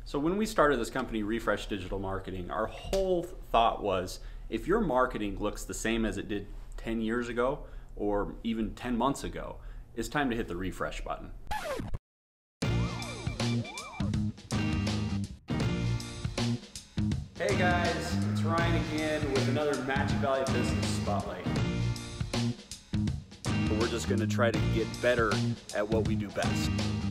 So when we started this company, Refresh Digital Marketing, our whole thought was if your marketing looks the same as it did 10 years ago or even 10 months ago, it's time to hit the refresh button. Hey guys, it's Ryan again with another Magic Valley Business Spotlight. We're just going to try to get better at what we do best.